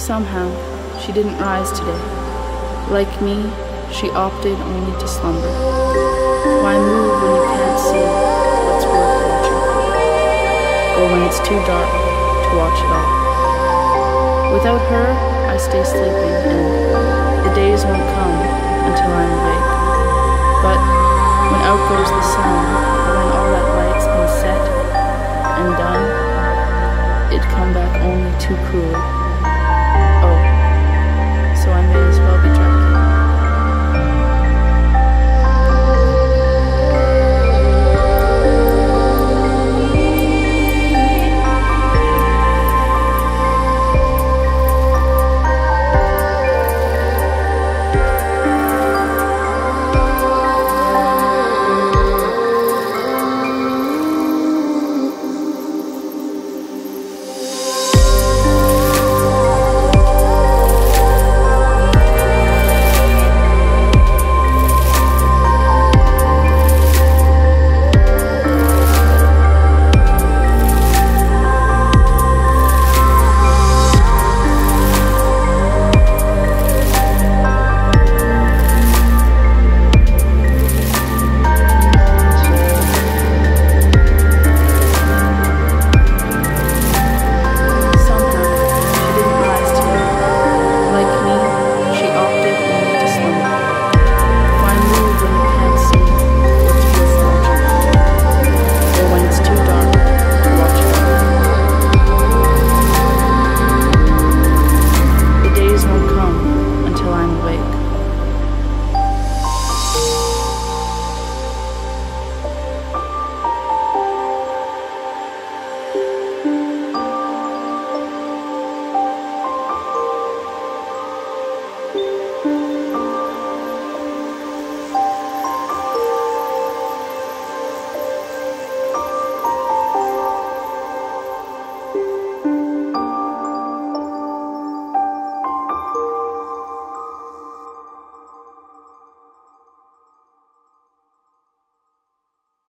somehow, she didn't rise today. Like me, she opted only to slumber. Why move when you can't see what's worth watching for? Or when it's too dark to watch at all? Without her, I stay sleeping, and the days won't come until I'm awake. But when out goes the sun, when all that light's been set and done, it'd come back only too cruelly.